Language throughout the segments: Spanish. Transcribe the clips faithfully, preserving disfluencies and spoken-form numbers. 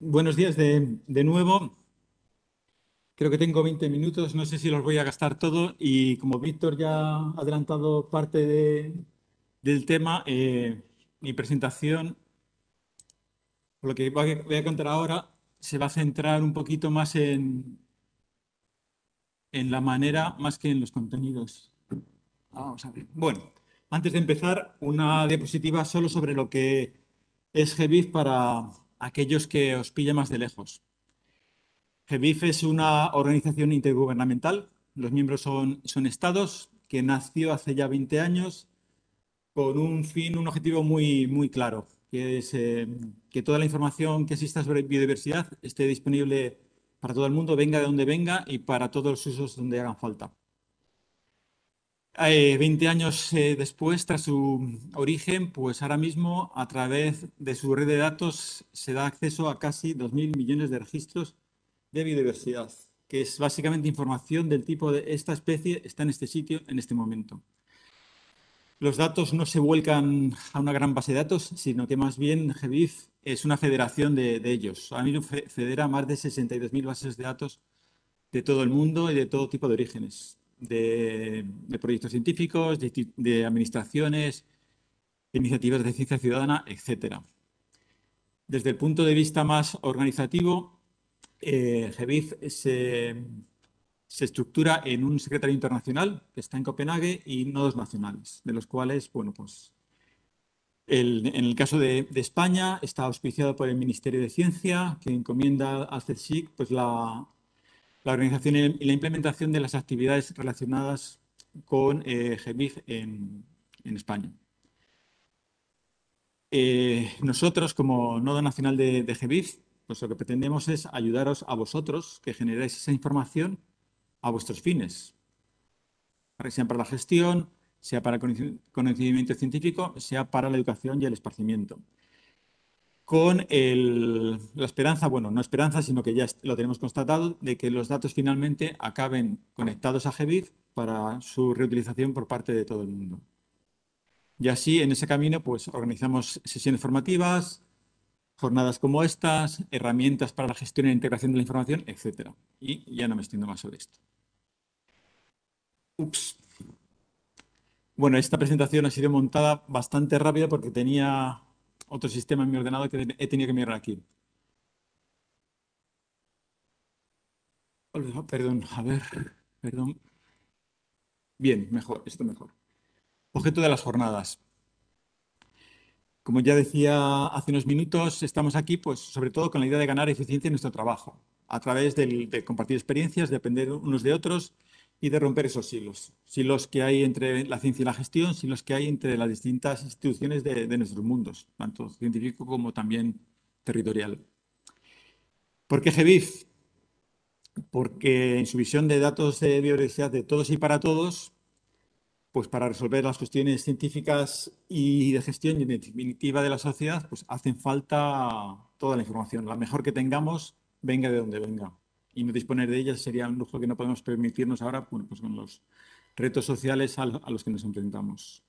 Buenos días de, de nuevo. Creo que tengo veinte minutos, no sé si los voy a gastar todo y como Víctor ya ha adelantado parte de- del tema, eh, mi presentación, por lo que voy a, voy a contar ahora, se va a centrar un poquito más en, en la manera más que en los contenidos. Vamos a ver. Bueno, antes de empezar, una diapositiva solo sobre lo que es GBIF para aquellos que os pilla más de lejos. GBIF es una organización intergubernamental. Los miembros son, son estados que nació hace ya veinte años con un fin, un objetivo muy, muy claro, que es eh, que toda la información que exista sobre biodiversidad esté disponible para todo el mundo, venga de donde venga y para todos los usos donde hagan falta. Eh, veinte años eh, después, tras su origen, pues ahora mismo a través de su red de datos se da acceso a casi dos mil millones de registros de biodiversidad, que es básicamente información del tipo de esta especie está en este sitio en este momento. Los datos no se vuelcan a una gran base de datos, sino que más bien GBIF es una federación de, de ellos. Ahora mismo fe- federa más de sesenta y dos mil bases de datos de todo el mundo y de todo tipo de orígenes, de, de proyectos científicos, de, insti- de administraciones, de iniciativas de ciencia ciudadana, etcétera. Desde el punto de vista más organizativo, eh, GBIF se, se estructura en un secretario internacional que está en Copenhague y nodos nacionales, de los cuales, bueno, pues el- en el caso de, de España está auspiciado por el Ministerio de Ciencia, que encomienda al CSIC pues, la, la organización y la implementación de las actividades relacionadas con eh, GBIF en, en España. Eh, nosotros, como Nodo Nacional de, de GBIF, pues lo que pretendemos es ayudaros a vosotros que generáis esa información a vuestros fines, para que sean para la gestión, sea para el conocimiento científico, sea para la educación y el esparcimiento. Con el- la esperanza, bueno, no esperanza, sino que ya lo tenemos constatado, de que los datos finalmente acaben conectados a GBIF para su reutilización por parte de todo el mundo. Y así, en ese camino, pues organizamos sesiones formativas, jornadas como estas, herramientas para la gestión e integración de la información, etcétera. Y ya no me extiendo más sobre esto. Ups. Bueno, esta presentación ha sido montada bastante rápida porque tenía otro sistema en mi ordenador que he tenido que mirar aquí. Hola, perdón, a ver, perdón. Bien, mejor, esto mejor. Objeto de las jornadas. Como ya decía hace unos minutos, estamos aquí pues sobre todo con la idea de ganar eficiencia en nuestro trabajo, a través del- de compartir experiencias, de aprender unos de otros y de romper esos silos. Silos que hay entre la ciencia y la gestión, silos que hay entre las distintas instituciones de, de nuestros mundos, tanto científico como también territorial. ¿Por qué GBIF? Porque en su visión de datos de biodiversidad de todos y para todos, pues para resolver las cuestiones científicas y de gestión y en definitiva de la sociedad, pues hacen falta toda la información. La mejor que tengamos, venga de donde venga. Y no disponer de ella sería un lujo que no podemos permitirnos ahora, bueno, pues con los retos sociales a los que nos enfrentamos.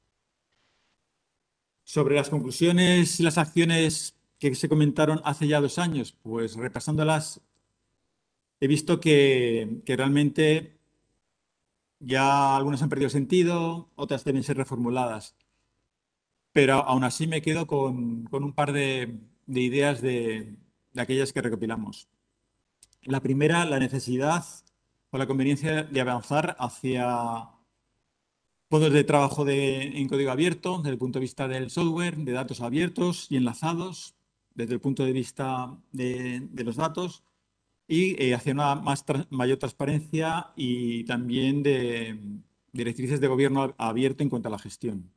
Sobre las conclusiones y las acciones que se comentaron hace ya dos años, pues repasándolas, he visto que, que realmente ya algunas han perdido sentido, otras deben ser reformuladas. Pero aún así me quedo con, con un par de, de ideas de, de aquellas que recopilamos. La primera, la necesidad o la conveniencia de avanzar hacia modos de trabajo de- en código abierto, desde el punto de vista del software, de datos abiertos y enlazados, desde el punto de vista de, de los datos, y eh, hacia una más tra- mayor transparencia y también de directrices de gobierno abierto en cuanto a la gestión.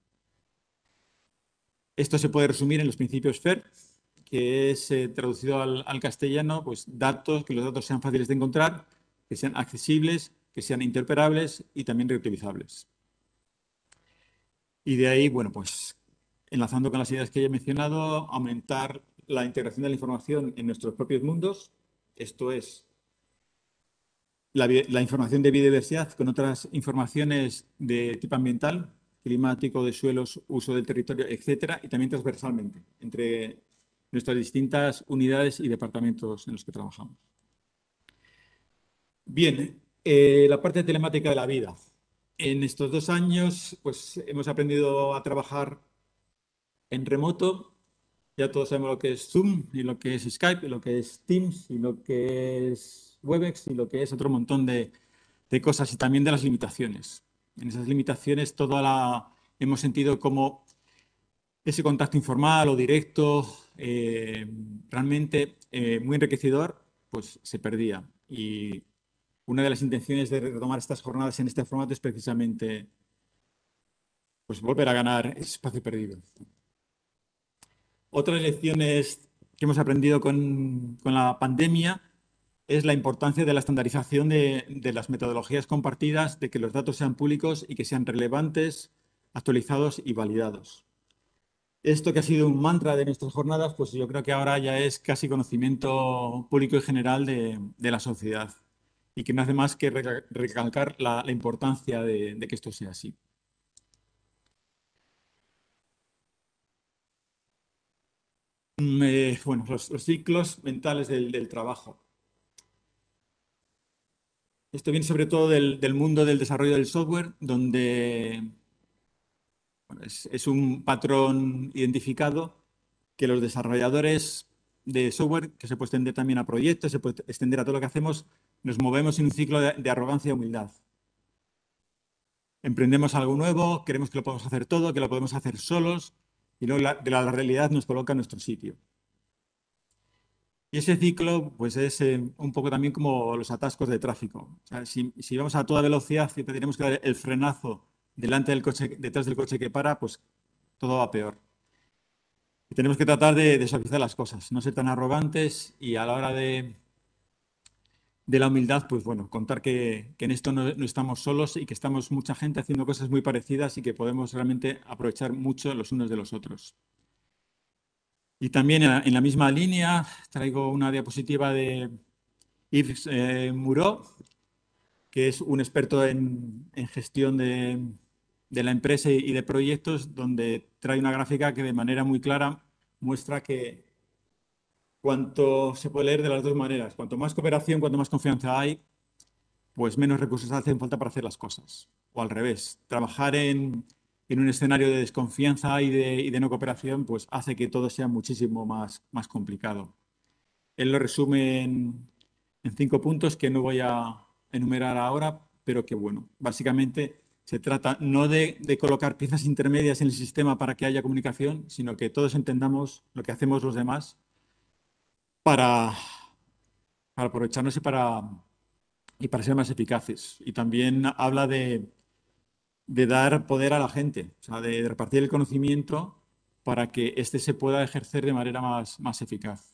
Esto se puede resumir en los principios FAIR, que es eh, traducido al, al castellano, pues datos, que los datos sean fáciles de encontrar, que sean accesibles, que sean interoperables y también reutilizables. Y de ahí, bueno, pues enlazando con las ideas que ya he mencionado, aumentar la integración de la información en nuestros propios mundos, esto es la, la información de biodiversidad con otras informaciones de tipo ambiental, climático, de suelos, uso del territorio, etcétera, y también transversalmente entre nuestras distintas unidades y departamentos en los que trabajamos. Bien, eh, la parte telemática de la vida. En estos dos años, pues hemos aprendido a trabajar en remoto. Ya todos sabemos lo que es Zoom y lo que es Skype y lo que es Teams y lo que es Webex y lo que es otro montón de, de cosas y también de las limitaciones. En esas limitaciones toda la hemos sentido como ese contacto informal o directo, eh, realmente eh, muy enriquecedor, pues se perdía. Y una de las intenciones de retomar estas jornadas en este formato es precisamente pues, volver a ganar ese espacio perdido. Otras lecciones que hemos aprendido con, con la pandemia es la importancia de la estandarización de, de las metodologías compartidas, de que los datos sean públicos y que sean relevantes, actualizados y validados. Esto que ha sido un mantra de nuestras jornadas, pues yo creo que ahora ya es casi conocimiento público y general de, de la sociedad y que no hace más que recalcar la, la importancia de, de que esto sea así. Mm, eh, bueno, los, los ciclos mentales del, del trabajo. Esto viene sobre todo del, del mundo del desarrollo del software, donde bueno, es, es un patrón identificado que los desarrolladores de software, que se puede extender también a proyectos, se puede extender a todo lo que hacemos, nos movemos en un ciclo de, de arrogancia y humildad. Emprendemos algo nuevo, creemos que lo podemos hacer todo, que lo podemos hacer solos, y luego la, de la realidad nos coloca en nuestro sitio. Y ese ciclo, pues es eh, un poco también como los atascos de tráfico. O sea, si, si vamos a toda velocidad y tenemos que dar el frenazo delante del coche, detrás del coche que para, pues todo va peor. Y tenemos que tratar de, de suavizar las cosas, no ser tan arrogantes y a la hora de, de la humildad, pues bueno, contar que, que en esto no, no estamos solos y que estamos mucha gente haciendo cosas muy parecidas y que podemos realmente aprovechar mucho los unos de los otros. Y también en la, en la misma línea traigo una diapositiva de Yves eh, Muró, que es un experto en, en gestión de, de la empresa y de proyectos, donde trae una gráfica que de manera muy clara muestra que cuanto se puede leer de las dos maneras, cuanto más cooperación, cuanto más confianza hay, pues menos recursos hacen falta para hacer las cosas. O al revés, trabajar en, en un escenario de desconfianza y de, y de no cooperación, pues hace que todo sea muchísimo más, más complicado. Él lo resume en, en cinco puntos que no voy a enumerar ahora, pero que bueno, básicamente se trata no de, de colocar piezas intermedias en el sistema para que haya comunicación, sino que todos entendamos lo que hacemos los demás para, para aprovecharnos y para, y para ser más eficaces. Y también habla de, de dar poder a la gente, o sea, de, de repartir el conocimiento para que éste se pueda ejercer de manera más, más eficaz.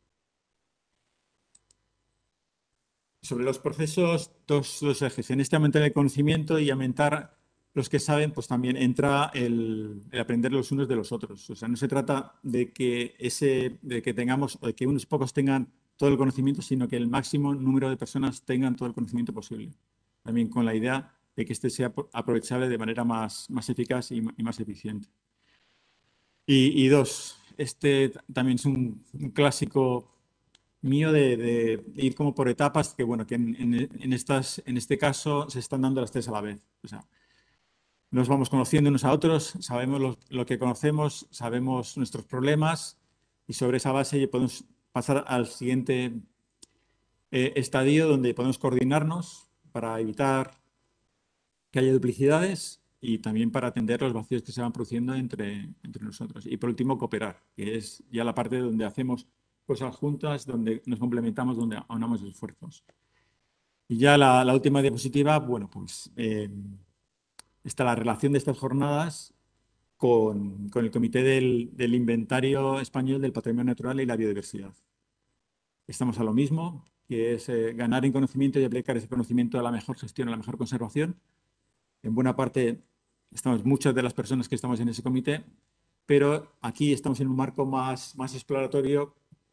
Sobre los procesos, dos, dos ejes. En este aumentar el conocimiento y aumentar los que saben, pues también entra el, el aprender los unos de los otros. O sea, no se trata de que, ese, de que tengamos, o de que unos pocos tengan todo el conocimiento, sino que el máximo número de personas tengan todo el conocimiento posible. También con la idea de que este sea aprovechable de manera más, más eficaz y, y más eficiente. Y, y dos, este también es un, un clásico mío de, de ir como por etapas, que bueno, que en, en, en estas, en este caso se están dando las tres a la vez. O sea, nos vamos conociendo unos a otros, sabemos lo, lo que conocemos, sabemos nuestros problemas y sobre esa base podemos pasar al siguiente eh, estadio donde podemos coordinarnos para evitar que haya duplicidades y también para atender los vacíos que se van produciendo entre, entre nosotros. Y por último, cooperar, que es ya la parte donde hacemos cosas juntas, donde nos complementamos, donde aunamos esfuerzos. Y ya la, la última diapositiva, bueno, pues eh, está la relación de estas jornadas con, con el Comité del, del Inventario Español del Patrimonio Natural y la Biodiversidad. Estamos a lo mismo, que es eh, ganar en conocimiento y aplicar ese conocimiento a la mejor gestión, a la mejor conservación. En buena parte estamos muchas de las personas que estamos en ese comité, pero aquí estamos en un marco más, más exploratorio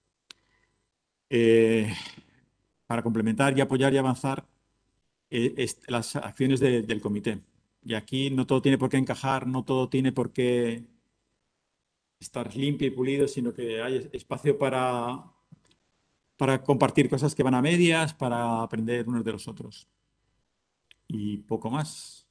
eh, para complementar y apoyar y avanzar eh, est- las acciones de- del comité. Y aquí no todo tiene por qué encajar, no todo tiene por qué estar limpio y pulido, sino que hay espacio para, para compartir cosas que van a medias, para aprender unos de los otros. Y poco más.